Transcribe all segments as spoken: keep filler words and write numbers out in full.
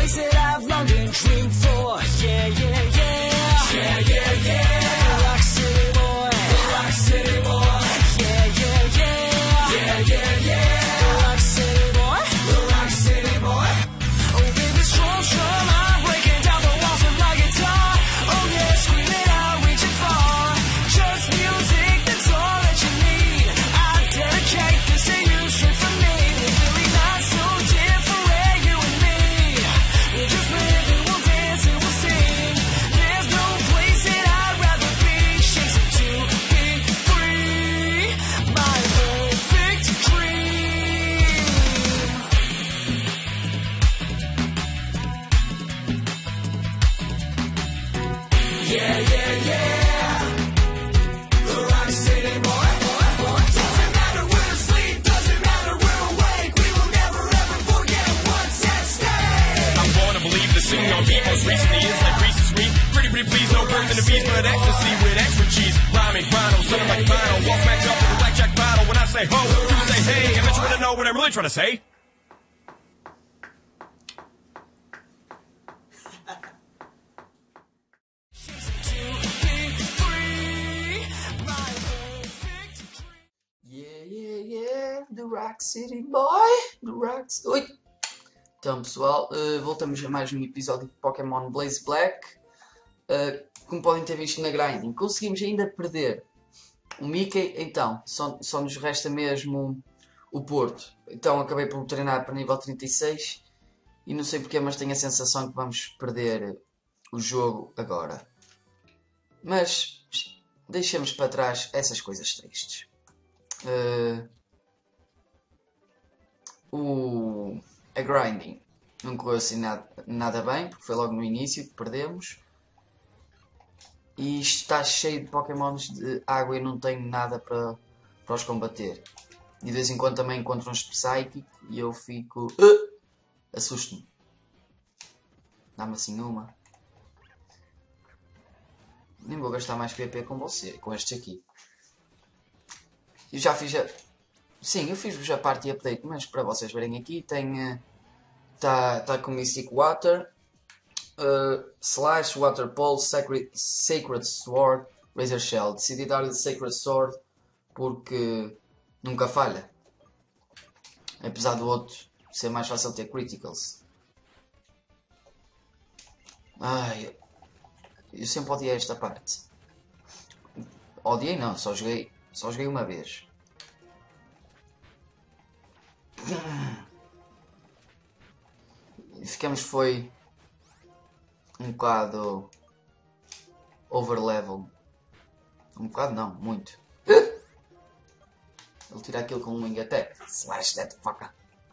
place that I've longed and dreamed for. Yeah, yeah, yeah. Yeah, yeah, yeah. The Rock City boy. The Rock City boy. Yeah, yeah, yeah. Yeah, yeah, yeah. The Rock City boy. The Rock City boy. Oh, baby, strong, strong. I'm breaking down the walls with my guitar. Oh, yeah, screaming out, reaching far. Just music, that's all that you need. I dedicate this to you, straight from me. We're really not so different, you and me. We're just living, we'll dance and we'll sing. There's no place that I'd rather be. Chasing to be free. My perfect dream. Yeah, yeah, yeah. The Rock City boy. Doesn't matter we're asleep, doesn't matter we're awake. We will never ever forget what's at stake. I'm born to believe the singing on beat most recently is like Reese's sweet. Pretty, pretty please, no birds in the bees, but ecstasy with extra cheese. Rhyming, rhino, son of my final. Walk back up with a blackjack bottle. When I say ho, you say hey. I bet you wanna know what I'm really trying to say. Yeah, yeah, yeah, The Rock City Boy, The Rock... Oi! Então pessoal, uh, voltamos a mais um episódio de Pokémon Blaze Black. Uh, como podem ter visto na grinding, conseguimos ainda perder o Mickey, então só, só nos resta mesmo o Porto. Então acabei por treinar para nível trinta e seis e não sei porque, mas tenho a sensação que vamos perder o jogo agora. Mas deixemos para trás essas coisas tristes. Uh, o, a grinding não correu assim nada, nada bem, porque foi logo no início que perdemos. E isto está cheio de Pokémons de água e não tenho nada para, para os combater. E de vez em quando também encontro um Psychic e eu fico... Uh, assusto-me. Dá-me assim uma. Nem vou gastar mais P P com você, com estes aqui. Eu já fiz a... Sim, eu fiz a party update, mas para vocês verem aqui tem... Está tá com Mystic Water, uh, Slash, Water Pole, Sacred, Sacred Sword, Razor Shell. Decidi dar-lhe Sacred Sword porque nunca falha. Apesar do outro ser mais fácil ter Criticals. Ai, eu sempre odiei esta parte. Odiei não, só joguei, só joguei uma vez. E ficamos foi um bocado overlevel. Um bocado não, muito. Ele tira aquilo com um wing attack. Slash that fucker.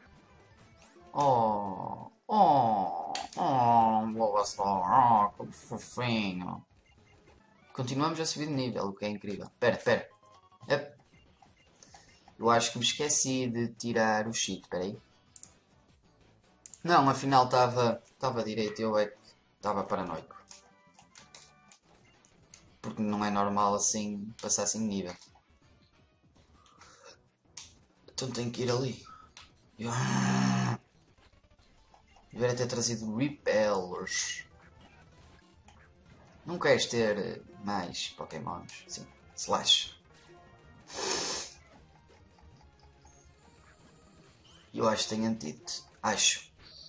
Oh, oh, oh, Bulbasaur, oh, que fofinho. Continuamos a subir de nível, o que é incrível. Espera, espera. Yep. Eu acho que me esqueci de tirar o cheat, espera aí. Não, afinal estava estava direito, eu é que estava paranoico. Porque não é normal assim passar assim de nível. Então tenho que ir ali. Deveria ter trazido Repellers. Não queres ter mais Pokémons? Sim, Slash. Eu acho que tenho antídoto. Acho.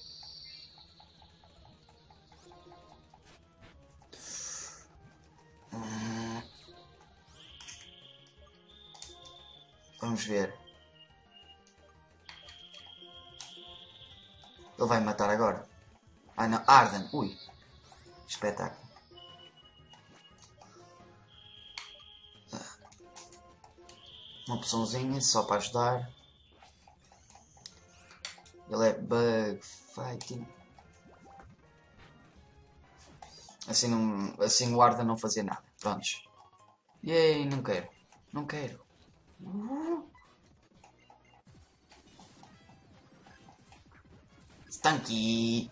Hum. Vamos ver. Ele vai me matar agora. Ah não, Arden. Ui. Espetáculo. Uma poçãozinha só para ajudar. Ele é Bug Fighting. Assim, não, assim o Arden não fazia nada. Prontos. Yay, não quero. Não quero. Stanky.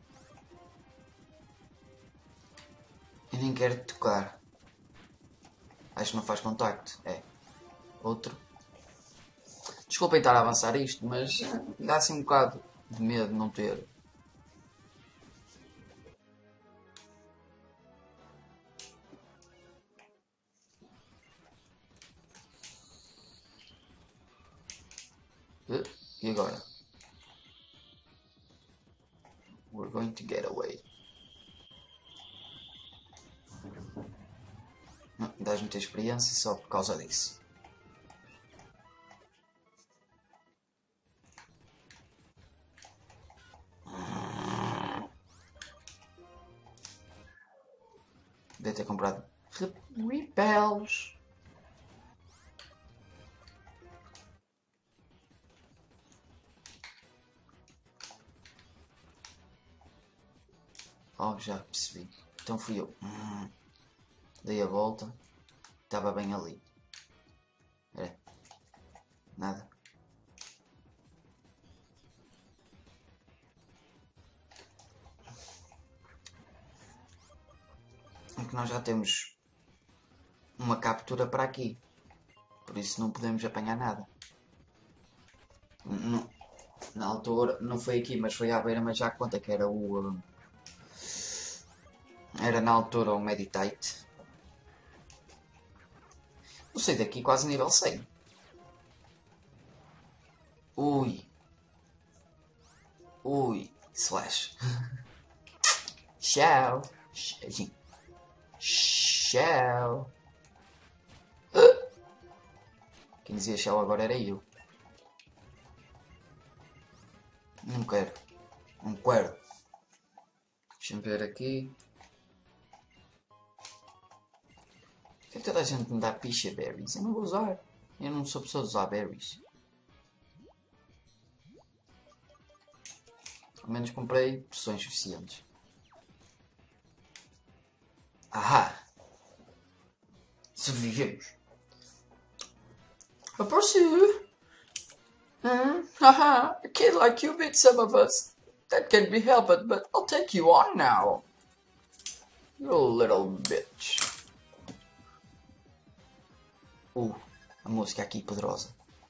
Eu nem quero tocar. Acho que não faz contacto. É. Outro. Desculpem estar a avançar isto, mas dá assim um bocado de medo de não ter. E agora? We're going to get away. Não, dás muita experiência só por causa disso. Devia ter comprado repels. Oh, já percebi. Então fui eu. Hum. Dei a volta. Estava bem ali. É. Nada. É que nós já temos uma captura para aqui. Por isso não podemos apanhar nada. Não, na altura, não foi aqui, mas foi à beira, mas já conta que era o... Uh, era na altura o Meditate. Não sei, daqui quase nível cem. Ui. Ui. Slash. Tchau. Sim. Tchau. Uh. Quem dizia tchau agora era eu. Não quero. Não quero. Deixa-me ver aqui. Por que toda a gente me dá picha berries? Eu não vou usar. Eu não sou pessoa de usar berries. Ao menos comprei poções suficientes. Ahá! Sobrevivemos. I pursue. Hmm, haha, a kid like you beat some of us. That can't be helped, but I'll take you on now. You little bitch. Uh, a música aqui poderosa.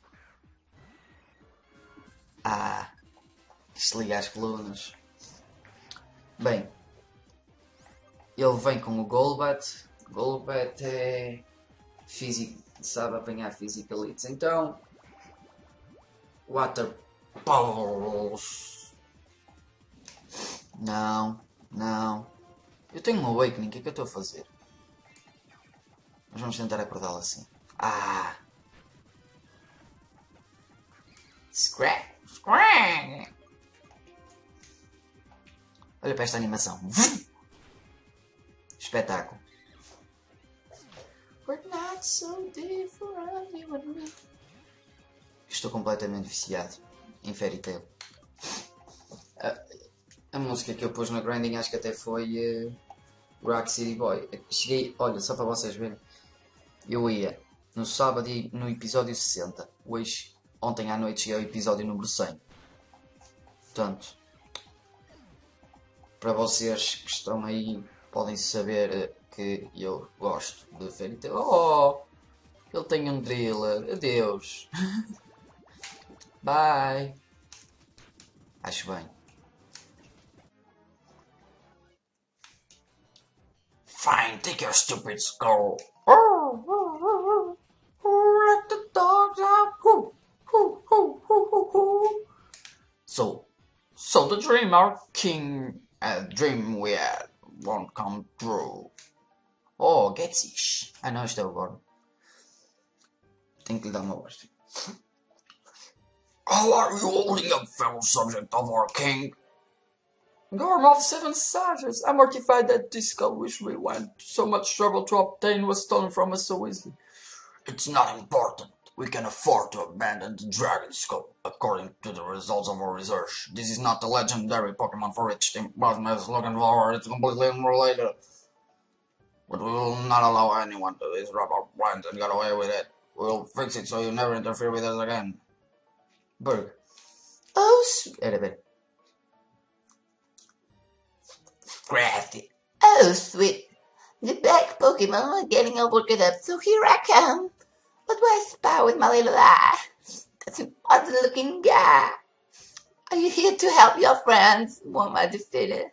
Ah, desliga as colunas. Bem, ele vem com o Golbat. Golbat é físico, sabe apanhar Physical Hits. Então, Water Pulse. Não, não. Eu tenho um Awakening, o que é que eu estou a fazer? Mas vamos tentar acordá-lo assim. Ah! Scrap! Scrap! Olha para esta animação. Espetáculo. We're not so different, you and me. Estou completamente viciado em Fairy Tail. A, a música que eu pus no grinding acho que até foi uh, Rock City Boy. Cheguei, olha, só para vocês verem. Eu ia no sábado no episódio sessenta. Hoje, ontem à noite, cheguei ao episódio número cem. Portanto, para vocês que estão aí, podem saber que eu gosto de Fairy Tail. Oh, ele tem um driller. Adeus. Bye. Acho bem. Fine, take your stupid skull. Let the dogs out. So, so the dream our king, a dream we had, won't come true. Oh, Getsish. Ah não, isto é agora. Tenho que lhe dar uma voz. How are you holding up, fellow subject of our king? Gorm of seven sages, I'm mortified that this skull which we went so much trouble to obtain was stolen from us so easily. It's not important. We can afford to abandon the dragon skull, according to the results of our research. This is not the legendary Pokemon for which the Bosma is looking for. It's completely unrelated. But we will not allow anyone to disrupt our plans and get away with it. We'll fix it so you never interfere with us again. Berg. Oh, era bem. Crafty. Oh, sweet. The black Pokemon are getting all worked up, so here I come. What do I spy with my little eye? That's an odd-looking guy. Are you here to help your friends whom I defeated?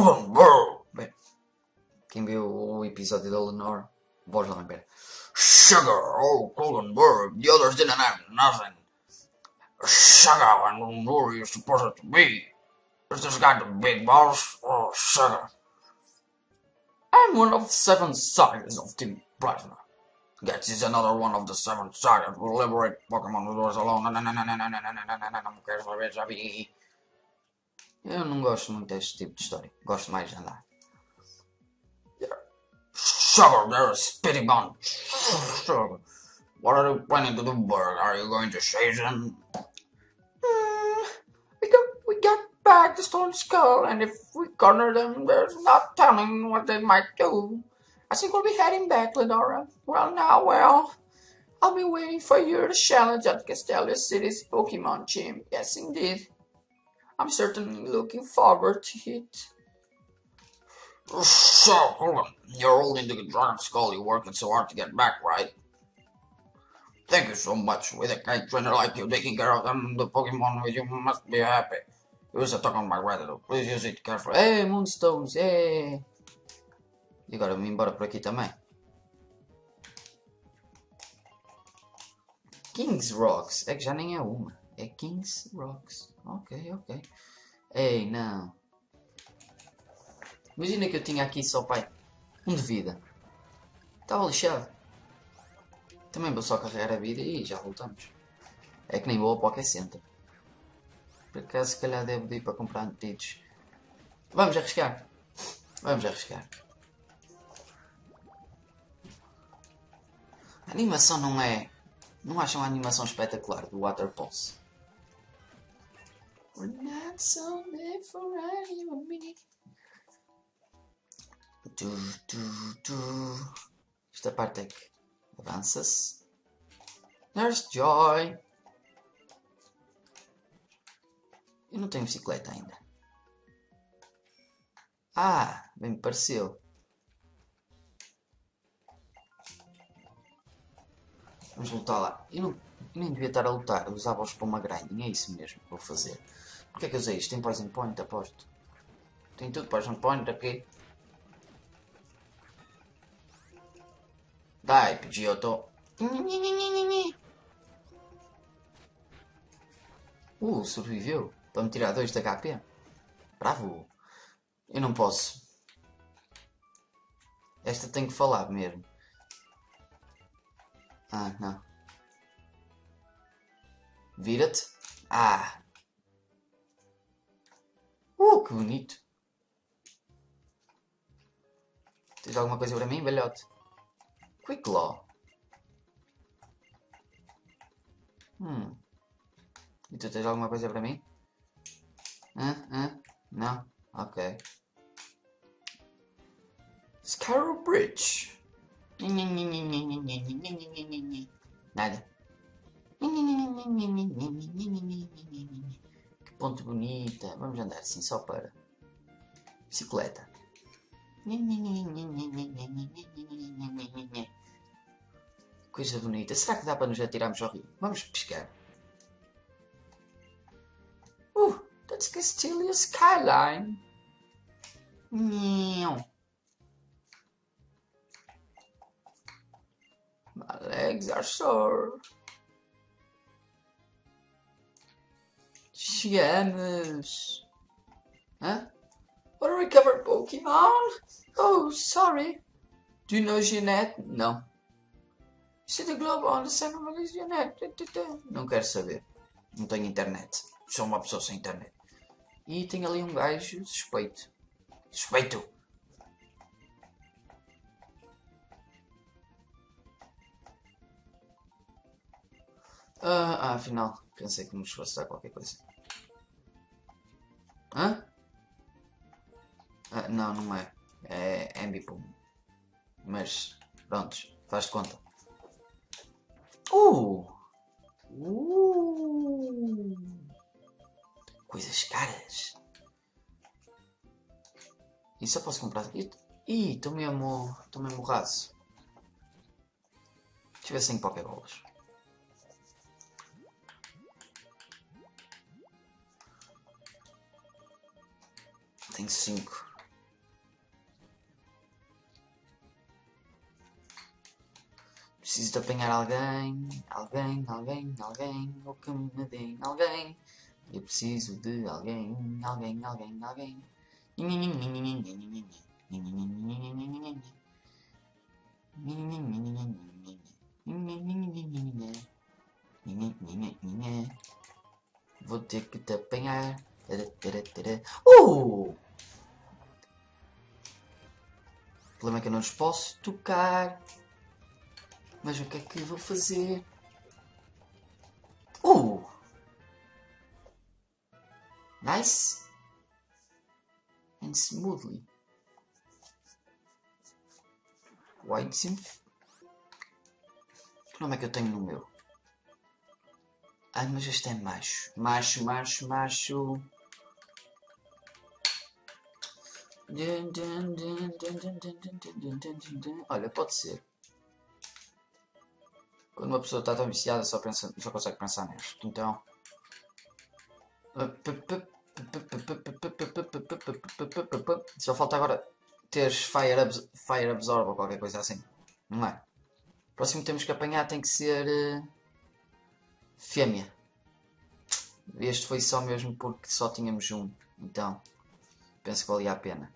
Bem, quem viu o episódio da Lenore, voz lá, pera. Sugar, oh, Goldenberg, the others didn't have nothing. Sugar, and who you're supposed to be? Is this guy the big boss? Oh, Sugar. I'm one of the seven sagas of Team Plasma. Gets is another one of the seven sagas. We'll liberate Pokémon with doors alone. Eu não gosto muito deste tipo de história. Gosto mais de andar. Sugar, they're a spitty bunch. Sugar. What are you planning to do, Berg? Are you going to chase them? Mm, we got we got back the Stone Skull, and if we corner them, there's not telling what they might do. I think we'll be heading back, Lenora. Well, now, well, I'll be waiting for you to challenge at Castelia City's Pokemon Gym. Yes, indeed. I'm certainly looking forward to it. So, hold on. You're holding the Dragon Skull. You're working so hard to get back, right? Thank you so much. With a kind trainer like you taking care of them, the Pokemon with you must be happy. Use a token on my retinue. Please use it carefully. Hey, Moonstones, hey! E agora vamos embora por aqui também. King's Rocks. É que já nem é uma. É King's Rocks. Ok, ok. Ei, não. Imagina que eu tinha aqui só, pai, um de vida. Estava lixado. Também vou só carregar a vida e já voltamos. É que nem vou ao Poké Center. Por acaso, se calhar devo ir para comprar antídotos. Vamos arriscar. Vamos arriscar. A animação não é... Não acham a animação espetacular do Water Pulse? We're not so big for anybody. Tu, tu, tu. Esta parte é que avança-se. There's Joy. Eu não tenho bicicleta ainda. Ah, bem me pareceu. Vamos lutar lá. Eu, não, eu nem devia estar a lutar. Eu usava os Spoma Grinding. É isso mesmo que vou fazer. Porquê é que eu usei isto? Tem Poison Point, aposto. Tem tudo Poison Point aqui. Dai, Pidgeotto. Uh, sobreviveu. Para me tirar dois de H P. Bravo. Eu não posso. Esta tem que falar mesmo. Ah, não. Vira-te. Ah. Uh, que bonito. Tens alguma coisa para mim, velhote? Quick Law. Hum. E tu tens alguma coisa para mim? Hã? Hã? Não? Ok. Scarrow Bridge. Nada. Que ponte bonita. Vamos andar assim só para. Bicicleta. Coisa bonita. Será que dá para nos atirarmos ao rio? Vamos pescar. Uh, that's Castelia Skyline. Não. My legs are sore. Chegamos. Hã? What a recovered Pokemon? Oh, sorry. Do you know Jeanette? Não. See the globe on the center of Jeanette? Não quero saber. Não tenho internet. Sou uma pessoa sem internet. E tem ali um gajo suspeito. Suspeito! Ah, ah, afinal, pensei que nos fosse dar qualquer coisa. Hã? Ah, não, não é. É Ambipom. Mas, prontos, faz de conta. Uh! Uh! Coisas caras. E só posso comprar... Ih, estou mesmo... Estou mesmo raso. Deixa eu ver se tem Pokébolas. Tenho cinco. Preciso de apanhar alguém, alguém, alguém, alguém, ou que me deem alguém. Eu preciso de alguém, alguém, alguém, alguém. Vou ter que te apanhar. Uh! O problema é que eu não os posso tocar. Mas o que é que vou fazer? Uh! Nice. And smoothly. White sim. Que nome é que eu tenho no meu? Ah, mas este é macho. Macho, macho, macho. Olha, pode ser. Quando uma pessoa está tão viciada só, pensa, só consegue pensar nisto. Então. Só falta agora teres Fire, abs fire Absorb ou qualquer coisa assim. Não é? O próximo que temos que apanhar tem que ser. Uh, fêmea. Este foi só mesmo porque só tínhamos um. Então. Penso que valia a pena.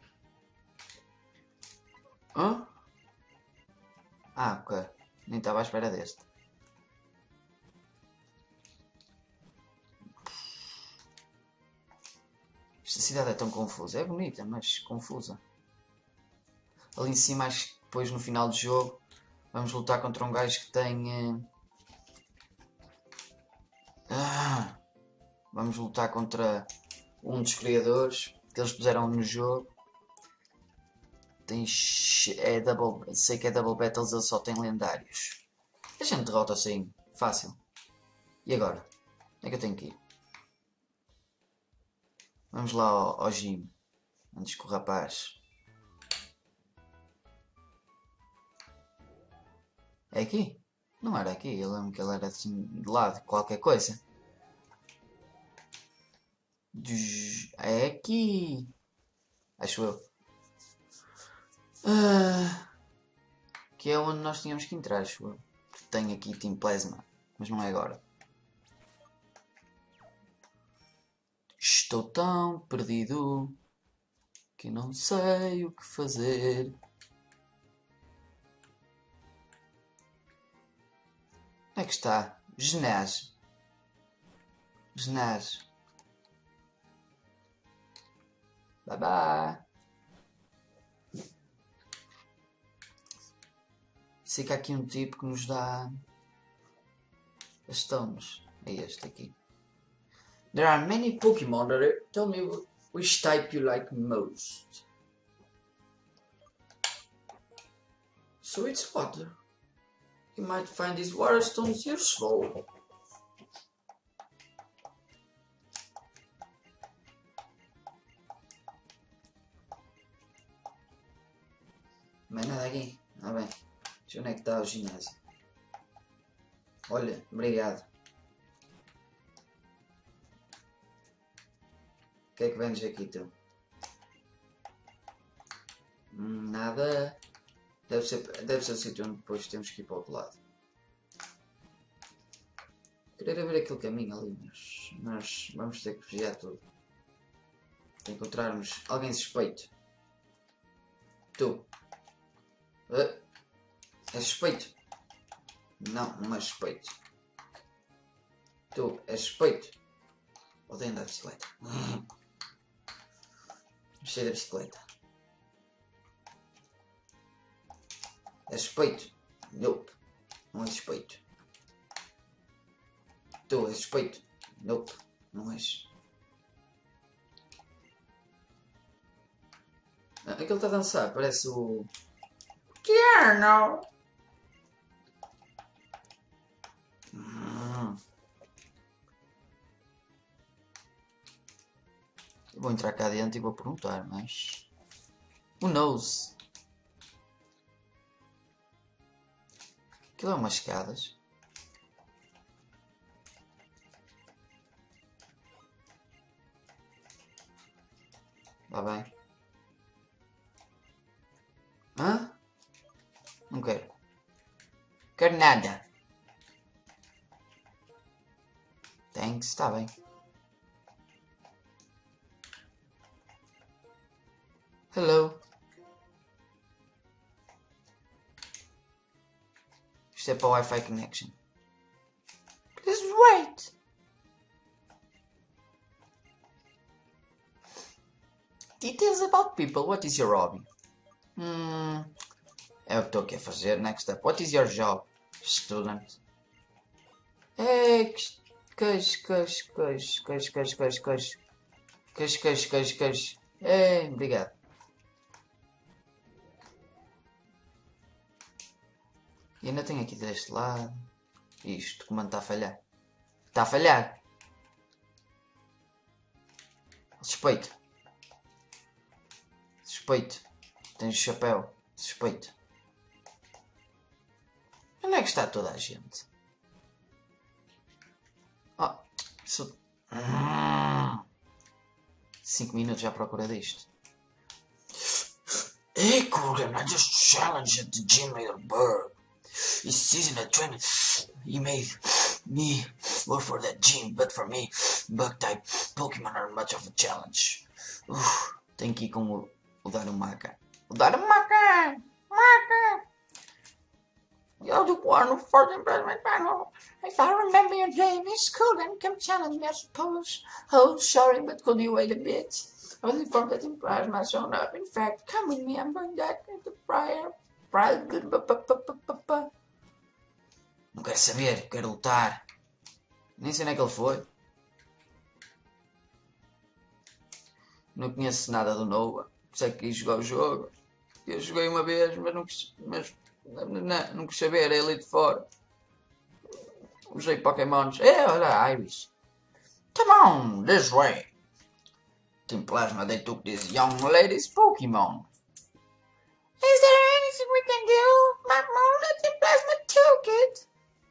Hã? Ah, ok. Nem estava à espera deste. Esta cidade é tão confusa. É bonita, mas confusa. Ali em cima, acho que depois no final do jogo, vamos lutar contra um gajo que tem... Uh... Ah! Vamos lutar contra um dos criadores que eles puseram no jogo. Tem... É double... Sei que é Double Battles, ele só tem lendários. A gente derrota assim. Fácil. E agora? Onde é que eu tenho que ir? Vamos lá ao, ao gym. Antes que o rapaz... É aqui? Não era aqui. Eu lembro que ele era assim de lado. Qualquer coisa. É aqui. Acho eu. Ah, que é onde nós tínhamos que entrar, acho eu. Tenho aqui Team Plasma. Mas não é agora. Estou tão perdido que não sei o que fazer. Onde é que está? Ginásio. Ginásio. Bye bye. Sei que há aqui um tipo que nos dá as stones. É este aqui. There are many Pokemon that are... Tell me which type you like most. So it's water. You might find these water stones useful. Não é nada aqui. Ah bem. Deixa eu ver onde é que está o ginásio. Olha, obrigado. O que é que vendes aqui, tu? Hum, nada. Deve ser, deve ser o sítio onde depois temos que ir para o outro lado. Queria ver aquele caminho ali, mas, mas vamos ter que vigiar tudo. Para encontrarmos alguém suspeito. Tu. Uh, é suspeito? Não, não é suspeito. Tu, é suspeito? Odeio andar de bicicleta. Mexer da bicicleta. É suspeito? Nope. Não é suspeito. Tu, é suspeito? Nope. Não és. Ah, aquele está a dançar, parece o... Tierno! Hum. Eu vou entrar cá dentro e vou perguntar, mas... Who knows? Aquilo é umas escadas. Está bem. Hã? Não quero. Quero Nada. Thanks, está bem. Hello. Isto é para o Wi-Fi connection. Please wait. Details about people. What is your hobby? Hmm. É o que estou aqui a fazer. Next up. What is your job? Student. Ei, queijo, queijo, queijo, queijo, queijo, queijo, queijo. Queijo, queijo, queijo, queijo. Ei, obrigado. E ainda tenho aqui deste lado. Isto, o comando está a falhar. Está a falhar. Suspeito. Suspeito. Tens o chapéu. Suspeito. Onde é que está toda a gente? Oh, isso... Cinco minutos à procura disto. Hey, Kurgan, I just challenged at the gym at Berg. This season of training, he made me work for that gym, but for me, bug-type Pokemon are much of a challenge. Uf, tenho que ir com o, o Darumaka. O Darumaka! Maka! You're the one who fought in Bradman Battle. If I remember your name, it's cool, then come challenge me, I suppose. Oh, sorry, but could you wait a bit? I was informed that implies my son up. In fact, come with me, I'm going back to the prior. Não quero saber, quero lutar. Nem sei onde é que ele foi. Não conheço nada do Nova. Sei que quis jogar o jogo. Eu joguei uma vez, mas não quis, mas, não, não quis saber, é ali de fora. Usei Pokémons. É, olha, Iris. Come on, this way. Team Plasma, they took this young lady's Pokemon. Is there anything we can do? My mom, Team Plasma took it.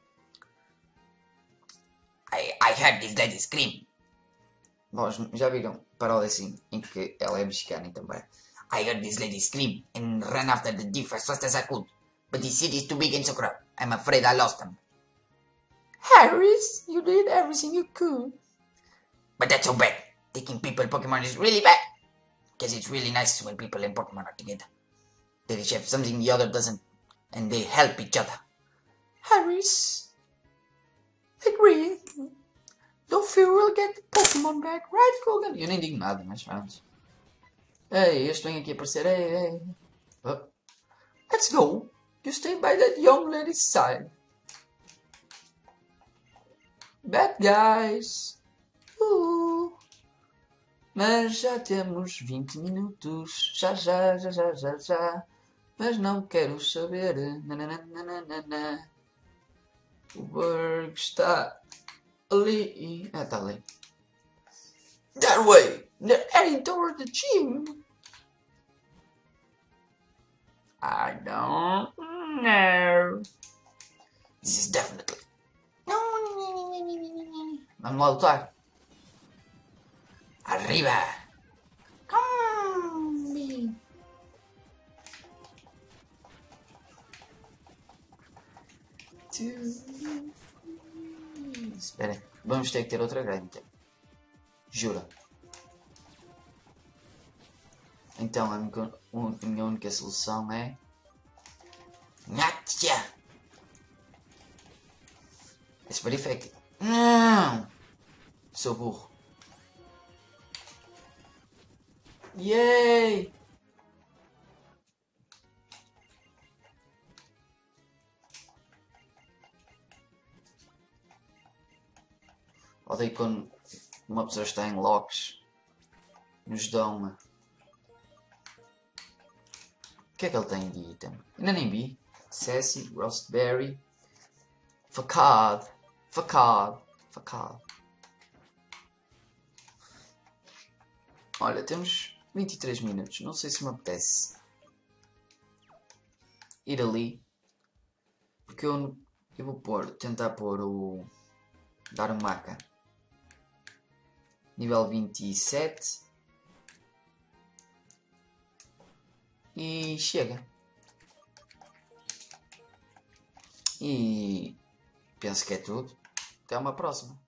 I, I heard this lady scream. Vós já viram paródia assim, em que ela é mexicana também. I heard this lady scream and ran after the thief as fast as I could. But the city is too big and so crowded. I'm afraid I lost them. Harris, you did everything you could. But that's so bad. Taking people Pokemon is really bad. Because it's really nice when people and Pokemon are together. They each have something the other doesn't. And they help each other. Harris. Agree. Don't fear we'll get the Pokemon back, right, Kogan? Eu nem digo nada, mas vamos. Ei, este vem aqui aparecer. Ei, ei. Oh. Let's go. You stay by that young lady's side. Bad guys. Uh. Mas já temos vinte minutos. Já, já, já, já, já, já. Mas não quero saber. Nananana. O Berg está ali. Ah, está ali. That way. They're heading toward the gym. I don't know. This is definitely. Vamos lá lutar. Arriba. Come. Espera aí. Vamos ter que ter outra grande. Jura. Então a minha, a minha única solução é... Nhatia! It's very effective. Não! Sou burro. Yay! Odeio quando uma pessoa está em locks. Nos dão. O que é que ele tem de item? Ainda nem vi. Sassy, Roastberry, Facade, Facade, Facade. Olha, temos vinte e três minutos. Não sei se me apetece ir ali. Porque eu, eu vou pôr, tentar pôr o Darumaka nível vinte e sete. E chega. E penso que é tudo. Até uma próxima.